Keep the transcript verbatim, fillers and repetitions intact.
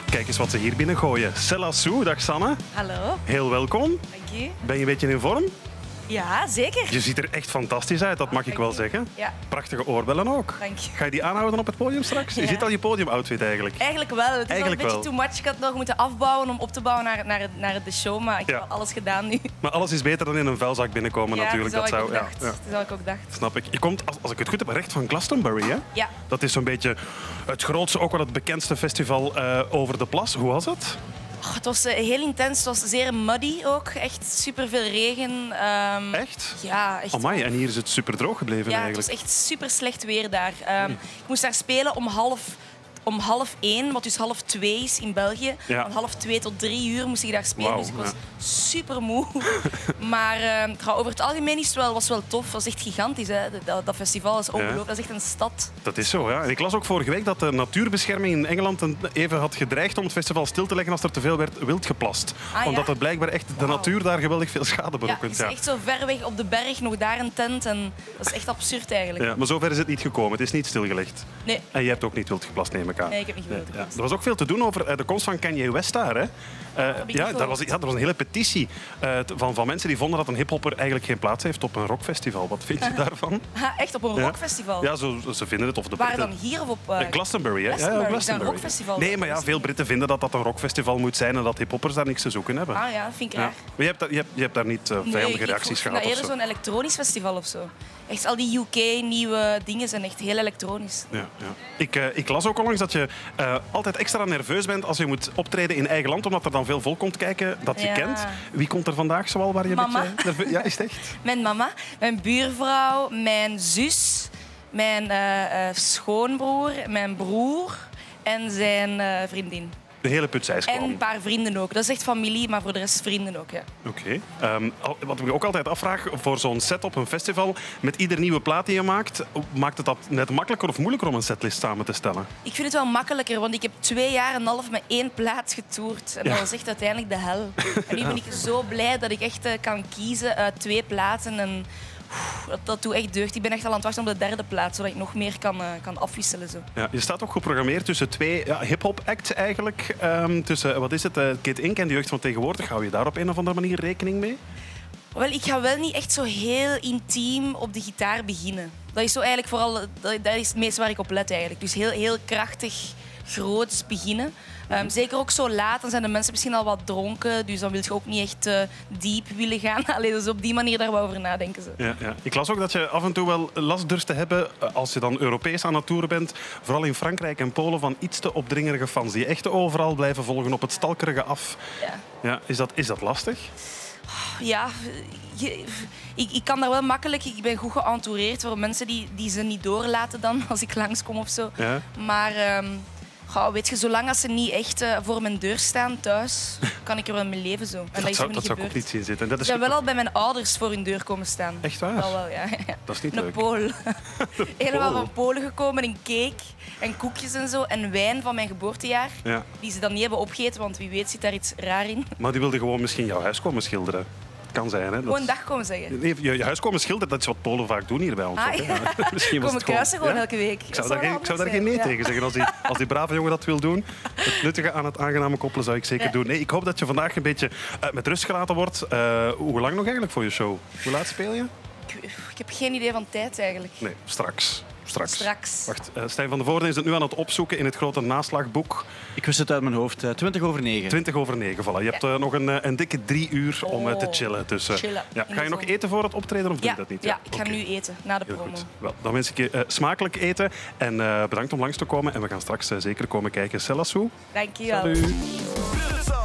Kijk eens wat ze hier binnengooien. Cella Sue, dag Sanne. Hallo. Heel welkom. Dank je. Ben je een beetje in vorm? Ja, zeker. Je ziet er echt fantastisch uit, dat mag Ah, ik wel je. zeggen. Ja. Prachtige oorbellen ook. Dank je. Ga je die aanhouden op het podium straks? Je Ja. ziet al je podiumoutfit eigenlijk. Eigenlijk wel. Het is Eigenlijk wel een wel. beetje too much. Ik had het nog moeten afbouwen om op te bouwen naar, naar, naar de show, maar ik Ja. heb al alles gedaan nu. Maar alles is beter dan in een vuilzak binnenkomen Ja, natuurlijk. dat zou ik ook ja, dacht. ja, Dat zou ik ook dacht. snap ik. Je komt, als, als ik het goed heb, recht van Glastonbury, hè? Ja. Dat is zo'n beetje het grootste, ook wel het bekendste festival uh, over de plas. Hoe was het? Oh, het was uh, heel intens. Het was zeer muddy ook. Echt superveel regen. Um, Echt? Ja, echt. Amai, en hier is het super droog gebleven Ja, het eigenlijk. was echt super slecht weer daar. Um, ik moest daar spelen om half, om half één, wat dus half twee is in België. Ja. Van half twee tot drie uur moest ik daar spelen. Wauw, dus ik was ja. super moe. maar uh, over het algemeen is het wel, was wel tof. Het was echt gigantisch. Hè. Dat, dat festival is ongelooflijk. Ja. Dat is echt een stad. Dat is zo, ja. En ik las ook vorige week dat de natuurbescherming in Engeland een- even had gedreigd om het festival stil te leggen als er te veel werd wild geplast. Ah, ja? Omdat het blijkbaar echt de Wauw. natuur daar geweldig veel schade Ja, het berokkent. is Ja, echt zo ver weg op de berg, nog daar een tent. En dat is echt absurd eigenlijk. ja, maar zover is het niet gekomen. Het is niet stilgelegd. Nee, En je hebt ook niet wild geplast, neem ik aan. nee, ik heb niet gewild. Ja. Er was ook veel te doen over uh, de komst van Kanye West daar. Hè? Uh, heb ik ja, niet daar was, gehoord. ja, er was een hele petitie uh, t- van, van mensen die vonden dat een hiphopper eigenlijk geen plaats heeft op een rockfestival. Wat vind je daarvan? Ha, echt op een Ja. rockfestival? Ja, zo, ze vinden het. Of de Waar Britten. dan hier of op... Uh, Uh, Glastonbury, hè? Glastonbury, Ja, is dat een rockfestival? Nee, maar ja, veel Britten vinden dat dat een rockfestival moet zijn en dat hiphoppers daar niks te zoeken hebben. Ah ja, dat vind ik Ja. raar. Maar je hebt, daar- je, hebt, je hebt daar niet uh, Nee, vijandige ik- reacties ik vind gehad dat of eerder zo? zo'n elektronisch festival of zo. Echt, al die U K-nieuwe dingen zijn echt heel elektronisch. Ja, ja. Ik, uh, ik las ook onlangs dat je uh, altijd extra nerveus bent als je moet optreden in eigen land, omdat er dan veel volk komt kijken dat je Ja. kent. Wie komt er vandaag zoal waar je Mama. een beetje nerveus... Ja, is het echt? Mijn mama, mijn buurvrouw, mijn zus, mijn uh, uh, schoonbroer, mijn broer en zijn uh, vriendin. De hele putsijs En kwam. een paar vrienden ook. Dat is echt familie, maar voor de rest vrienden ook. Ja. Oké. Um, al- wat ik me ook altijd afvraag, voor zo'n set op een festival, met ieder nieuwe plaat die je maakt, maakt het dat net makkelijker of moeilijker om een setlist samen te stellen? Ik vind het wel makkelijker, want ik heb twee jaar en een half met één plaat getoerd. En Ja. dat was echt uiteindelijk de hel. En nu ben ik zo blij dat ik echt uh, kan kiezen uit twee platen. En oef, dat, dat doet echt deugd. Ik ben echt al aan het wachten op de derde plaat, zodat ik nog meer kan, uh, kan afwisselen. Zo. Ja, je staat ook geprogrammeerd tussen twee ja, hip-hop acts eigenlijk. Um, tussen, wat is het, uh, Kid Ink en de jeugd van tegenwoordig. Hou je daar op een of andere manier rekening mee? Wel, ik ga wel niet echt zo heel intiem op de gitaar beginnen. Dat is zo eigenlijk vooral dat, dat is het meeste waar ik op let eigenlijk. Dus heel, heel krachtig, groots beginnen. Um, zeker ook zo laat, dan zijn de mensen misschien al wat dronken, dus dan wil je ook niet echt uh, diep willen gaan. Allee, dus op die manier daar wel over nadenken. Zo. Ja, ja. Ik las ook dat je af en toe wel last durft te hebben uh, als je dan Europees aan het toeren bent, vooral in Frankrijk en Polen, van iets te opdringerige fans die echt overal blijven volgen op het stalkerige af. Ja. Ja, is, dat, is dat lastig? Ja, je, ik, ik kan daar wel makkelijk... Ik ben goed geëntoureerd door mensen die, die ze niet doorlaten dan als ik langskom of zo. Ja. Maar um, goh, weet je, zolang als ze niet echt uh, voor mijn deur staan thuis, kan ik er wel mee leven zo. En dat, Dat is zou, me dat niet zou ik ook gebeurd. niet zien zitten. En dat Ze is zijn wel al bij mijn ouders voor hun deur komen staan. Echt waar? Wel, wel, ja. Dat is niet Een leuk. Pool. Helemaal Pool. van Polen gekomen, een cake en koekjes en zo. En wijn van mijn geboortejaar, Ja. die ze dan niet hebben opgegeten, want wie weet zit daar iets raar in. Maar die wilde gewoon misschien jouw huis komen schilderen. Kan zijn, hè? Dat Gewoon een is- dag komen zeggen. Nee, je, je huis komen schilderen, dat is wat Polen vaak doen hier bij ons. Ah, ook, hè. ja. Misschien was Komen het kruisen gewoon ja? elke week. Ik zou daar geen, ik zou daar geen nee tegen zeggen. Als die, als die brave jongen dat wil doen, het nuttige aan het aangename koppelen zou ik zeker Ja. doen. Nee, ik hoop dat je vandaag een beetje uh, met rust gelaten wordt. Uh, hoe lang nog eigenlijk voor je show? Hoe laat speel je? Ik, ik heb geen idee van tijd eigenlijk. Nee, straks. Straks. Straks. Wacht, uh, Stijn van de Voorde is het nu aan het opzoeken in het grote naslagboek. Ik wist het uit mijn hoofd. Uh, twintig over negen. twintig over negen, voilà. Je hebt uh, nog een, uh, een dikke drie uur om uh, te Oh, chillen. Dus, uh, chillen. ja. In Ga je de nog zon. eten voor het optreden of doe Ja, je dat niet? ja, ik ga Oké. nu eten na de Heel promo. goed. Wel, dan wens ik je uh, smakelijk eten en uh, bedankt om langs te komen. En we gaan straks uh, zeker komen kijken. Cella Sue. Dank je wel. Salut.